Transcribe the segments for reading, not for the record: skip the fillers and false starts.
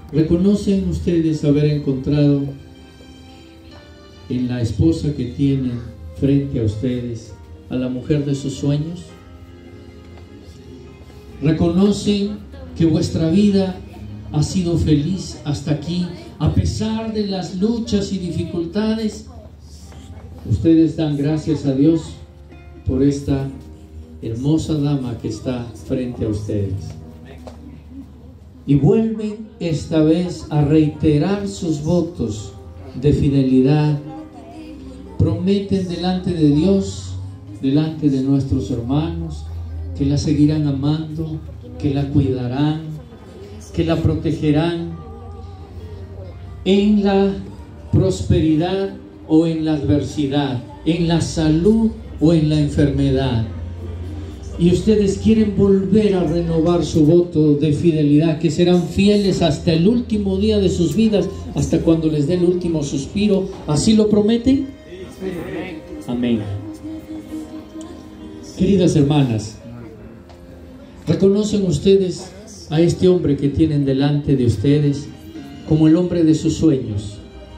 ¿Reconocen ustedes haber encontrado en la esposa que tienen frente a ustedes a la mujer de sus sueños? ¿Reconocen que vuestra vida ha sido feliz hasta aquí, a pesar de las luchas y dificultades? Ustedes dan gracias a Dios por esta hermosa dama que está frente a ustedes. Y vuelven esta vez a reiterar sus votos de fidelidad. Prometen delante de Dios, delante de nuestros hermanos, que la seguirán amando, que la cuidarán, que la protegerán en la prosperidad o en la adversidad, en la salud o en la enfermedad. Y ustedes quieren volver a renovar su voto de fidelidad, que serán fieles hasta el último día de sus vidas, hasta cuando les dé el último suspiro. ¿Así lo prometen? Amén. Queridas hermanas, ¿reconocen ustedes a este hombre que tienen delante de ustedes como el hombre de sus sueños?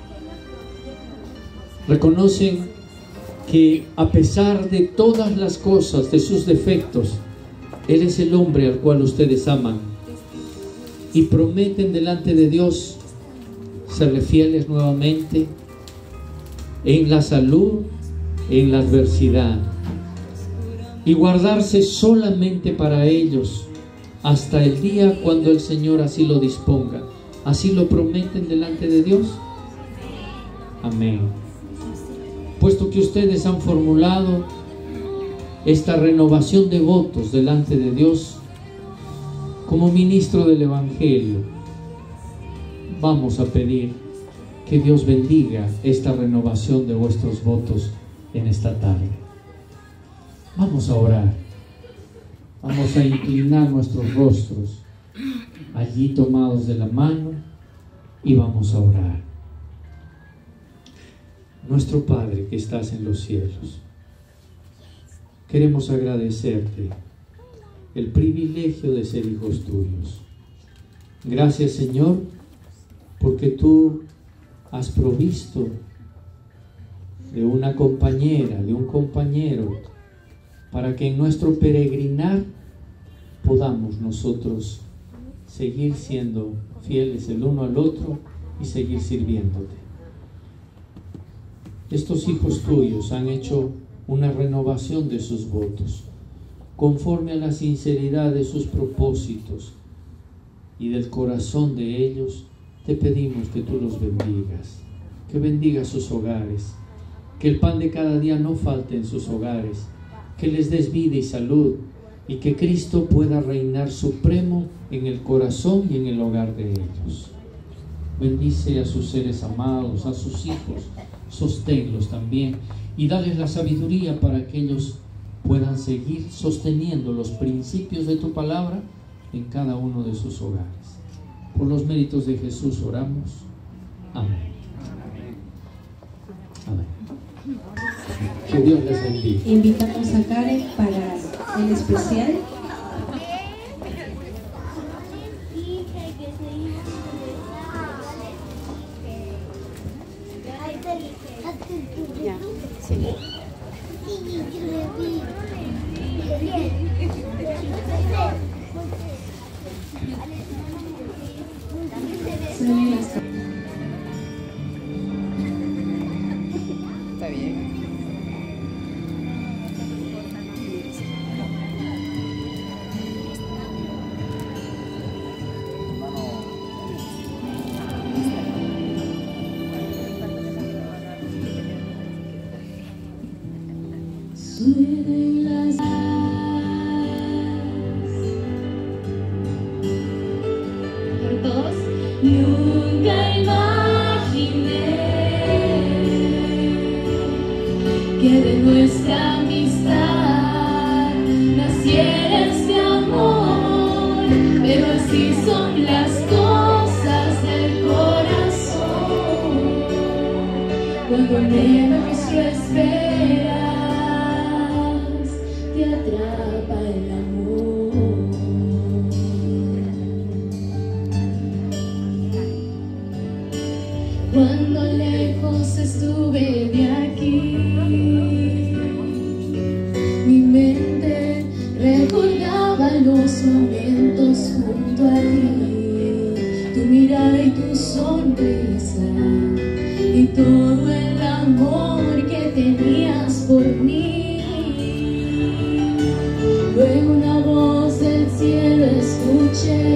¿Reconocen que a pesar de todas las cosas, de sus defectos, Él es el hombre al cual ustedes aman? Y prometen delante de Dios serle fieles nuevamente en la salud, en la adversidad, y guardarse solamente para ellos hasta el día cuando el Señor así lo disponga. ¿Así lo prometen delante de Dios? Amén. Puesto que ustedes han formulado esta renovación de votos delante de Dios, como ministro del Evangelio, vamos a pedir que Dios bendiga esta renovación de vuestros votos en esta tarde. Vamos a orar. Vamos a inclinar nuestros rostros allí tomados de la mano y vamos a orar. Nuestro Padre que estás en los cielos, queremos agradecerte el privilegio de ser hijos tuyos. Gracias, Señor, porque tú has provisto de una compañera, de un compañero, para que en nuestro peregrinar podamos nosotros seguir siendo fieles el uno al otro y seguir sirviéndote. Estos hijos tuyos han hecho una renovación de sus votos, conforme a la sinceridad de sus propósitos y del corazón de ellos. Te pedimos que tú los bendigas, que bendigas sus hogares, que el pan de cada día no falte en sus hogares, que les des vida y salud, y que Cristo pueda reinar supremo en el corazón y en el hogar de ellos. Bendice a sus seres amados, a sus hijos, sosténlos también y dales la sabiduría para que ellos puedan seguir sosteniendo los principios de tu palabra en cada uno de sus hogares. Por los méritos de Jesús oramos. Amén. Amén. Que Dios les bendiga. Invitamos a Karen para el especial. Ya, sí. Está bien. Suenen las dos. Nunca imaginé que de nuestra amistad naciera este amor, pero así son las cosas del corazón. Cuando menos lo esperas, te atrapa el amor. Cuando lejos estuve de aquí, mi mente recordaba los momentos junto a ti, tu mirada y tu sonrisa y todo el amor que tenías por mí. Luego una voz del cielo escuché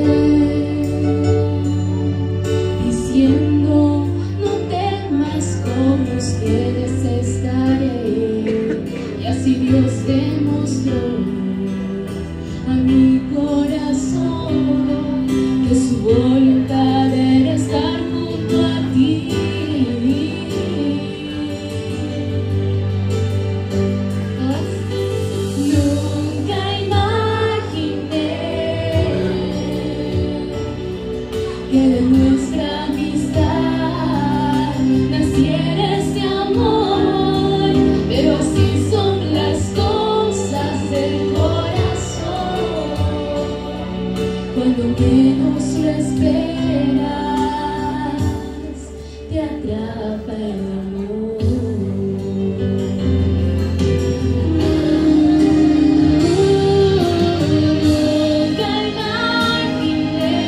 diciendo: no temas, con ustedes estaré. Y así Dios demostró a mi corazón que su voluntad era estar junto a ti. Nunca imaginé que de nuestra amistad naciera este amor, pero así son las cosas del corazón. Cuando menos lo esperas, te atrapa el amor. Nunca imaginé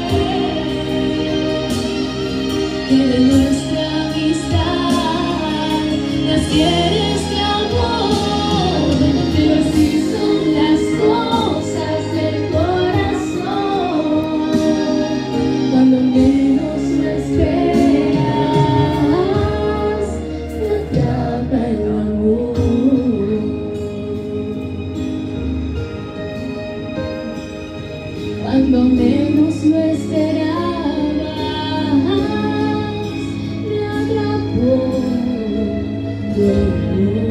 que de nuestra amistad naciera este amor, pero así son las cosas del corazón. Cuando menos lo esperas, te atrapa el amor. Cuando menos lo esperabas, me atrapó tu amor.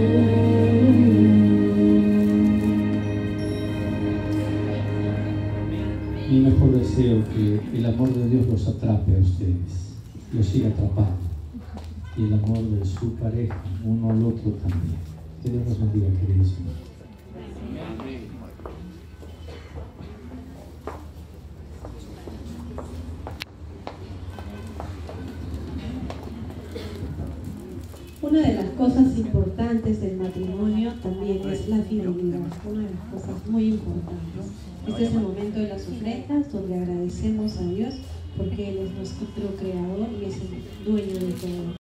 Mi mejor deseo que el amor de Dios los atrape a ustedes, los siga atrapando, y el amor de su pareja, uno al otro también. Que Dios nos bendiga, queridos hermanos. Una de las cosas importantes del matrimonio también es la fidelidad, una de las cosas muy importantes. Este es el momento de las ofrendas donde agradecemos a Dios porque Él es nuestro creador y es el dueño de todo.